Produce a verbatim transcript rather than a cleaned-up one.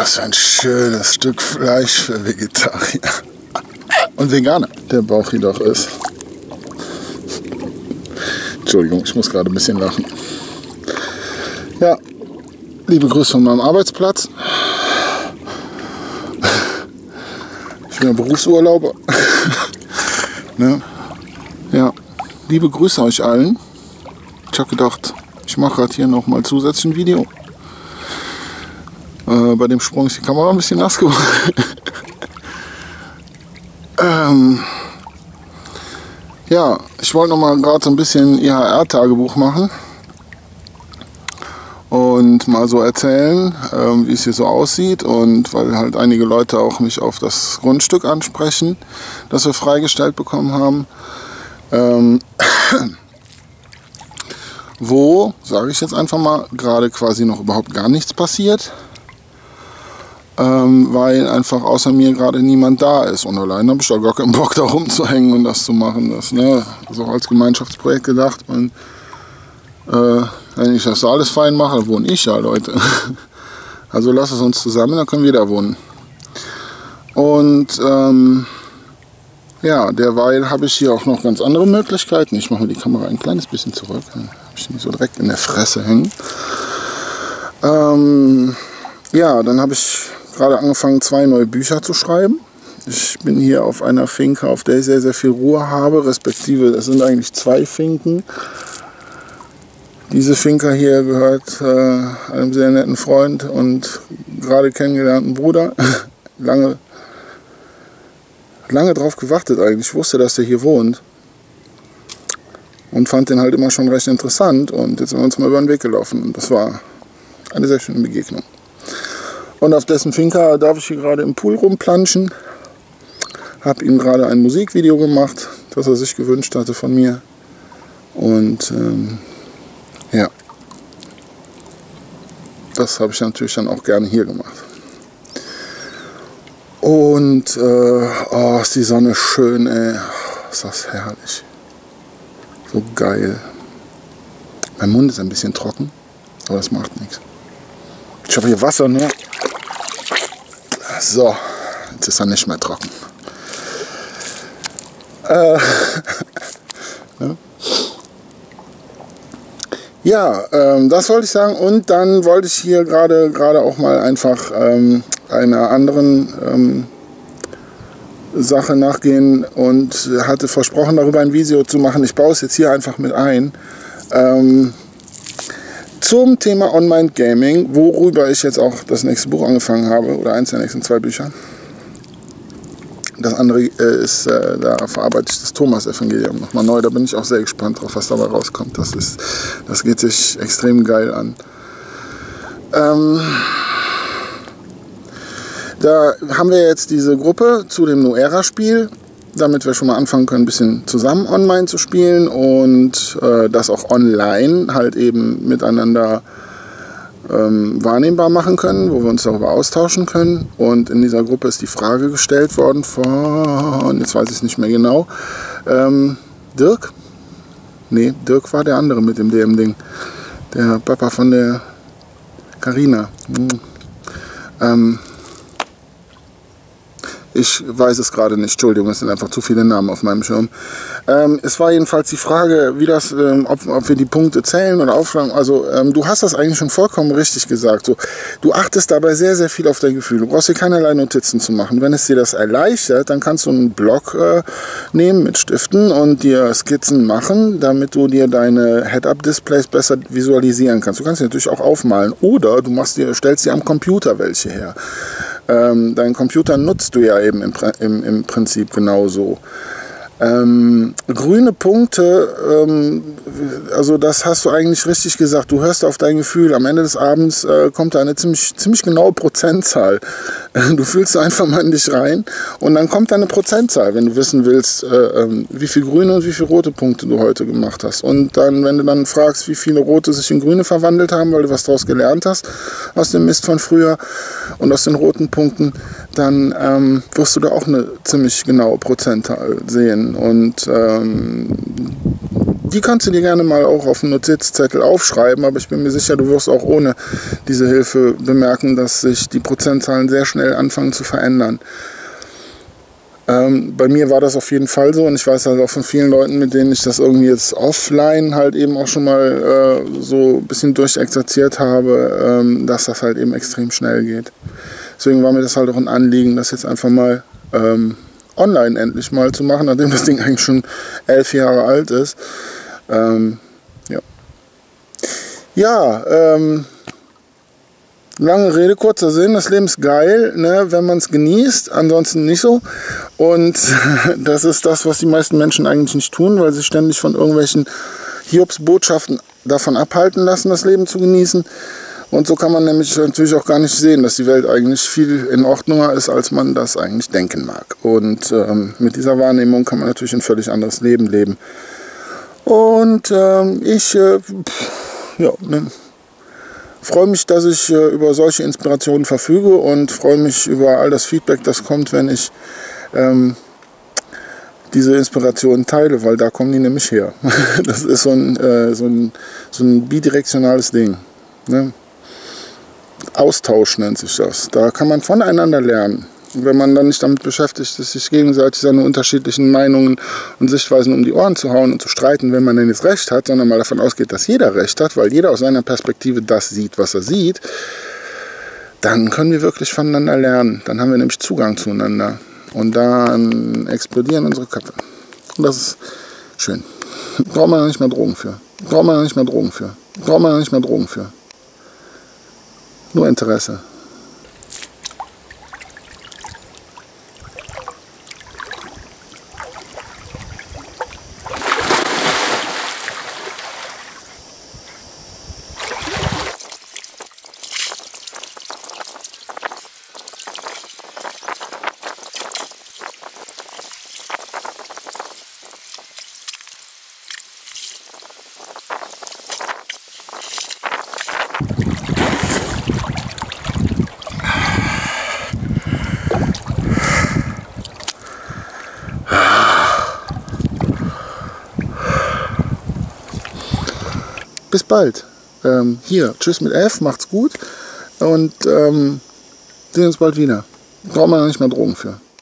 Was für ein schönes Stück Fleisch für Vegetarier. Und Veganer, der Bauch hier doch ist. Entschuldigung, ich muss gerade ein bisschen lachen. Ja, liebe Grüße von meinem Arbeitsplatz. Ich bin ja Berufsurlauber. Ne? Ja, liebe Grüße euch allen. Ich habe gedacht, ich mache gerade hier noch mal zusätzlich ein Video. Äh, bei dem Sprung ist die Kamera ein bisschen nass geworden. ähm, ja, ich wollte noch mal gerade so ein bisschen I H R-Tagebuch machen. Und mal so erzählen, ähm, wie es hier so aussieht, und weil halt einige Leute auch mich auf das Grundstück ansprechen, das wir freigestellt bekommen haben, ähm, wo, sage ich jetzt einfach mal, gerade quasi noch überhaupt gar nichts passiert, ähm, weil einfach außer mir gerade niemand da ist, und allein habe ich da gar keinen Bock, da rumzuhängen und das zu machen, das, ne, so als Gemeinschaftsprojekt gedacht. Und äh, wenn ich das so alles fein mache, dann wohne ich ja, Leute. Also lass es uns zusammen, dann können wir da wohnen. Und ähm, ja, derweil habe ich hier auch noch ganz andere Möglichkeiten. Ich mache mir die Kamera ein kleines bisschen zurück, dann habe ich nicht so direkt in der Fresse hängen. Ähm, ja, dann habe ich gerade angefangen, zwei neue Bücher zu schreiben. Ich bin hier auf einer Finca, auf der ich sehr, sehr viel Ruhe habe, respektive es sind eigentlich zwei Finken. Diese Finca hier gehört äh, einem sehr netten Freund und gerade kennengelernten Bruder. lange, lange drauf gewartet eigentlich. Ich wusste, dass der hier wohnt. Und fand den halt immer schon recht interessant. Und jetzt sind wir uns mal über den Weg gelaufen. Und das war eine sehr schöne Begegnung. Und auf dessen Finca darf ich hier gerade im Pool rumplanschen. Habe ihm gerade ein Musikvideo gemacht, das er sich gewünscht hatte von mir. Und ähm, ja, das habe ich natürlich dann auch gerne hier gemacht. Und äh, oh, ist die Sonne schön, ey. Ist das herrlich. So geil. Mein Mund ist ein bisschen trocken, aber das macht nichts. Ich habe hier Wasser, ne? So, jetzt ist er nicht mehr trocken. Äh, ja. Ja, ähm, das wollte ich sagen, und dann wollte ich hier gerade gerade auch mal einfach ähm, einer anderen ähm, Sache nachgehen und hatte versprochen, darüber ein Video zu machen. Ich baue es jetzt hier einfach mit ein. Ähm, zum Thema Online-Gaming, worüber ich jetzt auch das nächste Buch angefangen habe, oder eins der nächsten zwei Bücher. Das andere äh, ist, äh, da verarbeite ich das Thomas-Evangelium nochmal neu. Da bin ich auch sehr gespannt drauf, was dabei rauskommt. Das, ist, das geht sich extrem geil an. Ähm, da haben wir jetzt diese Gruppe zu dem Noera-Spiel, damit wir schon mal anfangen können, ein bisschen zusammen online zu spielen und äh, das auch online halt eben miteinander Ähm, wahrnehmbar machen können, wo wir uns darüber austauschen können. Und in dieser Gruppe ist die Frage gestellt worden von, jetzt weiß ich es nicht mehr genau, ähm, Dirk? Nee, Dirk war der andere mit dem D M-Ding. Der Papa von der Carina. Hm. Ähm, Ich weiß es gerade nicht, Entschuldigung, es sind einfach zu viele Namen auf meinem Schirm. Ähm, es war jedenfalls die Frage, wie das, ähm, ob, ob wir die Punkte zählen oder aufschlagen. Also ähm, du hast das eigentlich schon vollkommen richtig gesagt. So, du achtest dabei sehr, sehr viel auf dein Gefühl. Du brauchst dir keinerlei Notizen zu machen. Wenn es dir das erleichtert, dann kannst du einen Block äh, nehmen mit Stiften und dir Skizzen machen, damit du dir deine Head-Up-Displays besser visualisieren kannst. Du kannst sie natürlich auch aufmalen oder du machst dir, stellst dir am Computer welche her. Ähm, deinen Computer nutzt du ja eben im, im, im Prinzip genauso. Ähm, grüne Punkte, ähm, also das hast du eigentlich richtig gesagt, du hörst auf dein Gefühl, am Ende des Abends äh, kommt da eine ziemlich, ziemlich genaue Prozentzahl. Du fühlst einfach mal in dich rein und dann kommt da eine Prozentzahl, wenn du wissen willst, äh, äh, wie viele grüne und wie viele rote Punkte du heute gemacht hast. Und dann, wenn du dann fragst, wie viele rote sich in grüne verwandelt haben, weil du was daraus gelernt hast, aus dem Mist von früher und aus den roten Punkten, dann ähm, wirst du da auch eine ziemlich genaue Prozentzahl sehen. Und ähm, die kannst du dir gerne mal auch auf einen Notizzettel aufschreiben, aber ich bin mir sicher, du wirst auch ohne diese Hilfe bemerken, dass sich die Prozentzahlen sehr schnell anfangen zu verändern. Ähm, bei mir war das auf jeden Fall so und ich weiß halt auch von vielen Leuten, mit denen ich das irgendwie jetzt offline halt eben auch schon mal äh, so ein bisschen durchexerziert habe, ähm, dass das halt eben extrem schnell geht. Deswegen war mir das halt auch ein Anliegen, das jetzt einfach mal ähm, online endlich mal zu machen, nachdem das Ding eigentlich schon elf Jahre alt ist. Ähm, ja, ja ähm, lange Rede, kurzer Sinn, das Leben ist geil, ne, wenn man es genießt, ansonsten nicht so. Und das ist das, was die meisten Menschen eigentlich nicht tun, weil sie ständig von irgendwelchen Hiobsbotschaften davon abhalten lassen, das Leben zu genießen. Und so kann man nämlich natürlich auch gar nicht sehen, dass die Welt eigentlich viel in Ordnung ist, als man das eigentlich denken mag. Und ähm, mit dieser Wahrnehmung kann man natürlich ein völlig anderes Leben leben. Und ähm, ich, äh, pff, ja, ne, freue mich, dass ich äh, über solche Inspirationen verfüge und freue mich über all das Feedback, das kommt, wenn ich ähm, diese Inspirationen teile, weil da kommen die nämlich her. Das ist so ein, äh, so ein, so ein bidirektionales Ding. Ne? Austausch nennt sich das. Da kann man voneinander lernen. Und wenn man dann nicht damit beschäftigt ist, sich gegenseitig seine unterschiedlichen Meinungen und Sichtweisen um die Ohren zu hauen und zu streiten, wenn man denn jetzt recht hat, sondern mal davon ausgeht, dass jeder recht hat, weil jeder aus seiner Perspektive das sieht, was er sieht, dann können wir wirklich voneinander lernen. Dann haben wir nämlich Zugang zueinander. Und dann explodieren unsere Köpfe. Und das ist schön. Braucht man ja nicht mehr Drogen für. Braucht man ja nicht mehr Drogen für. Braucht man ja nicht mehr Drogen für. Nur Interesse. Bis bald. Ähm, hier, tschüss mit F, macht's gut und ähm, sehen uns bald wieder. Braucht man ja nicht mehr Drogen für.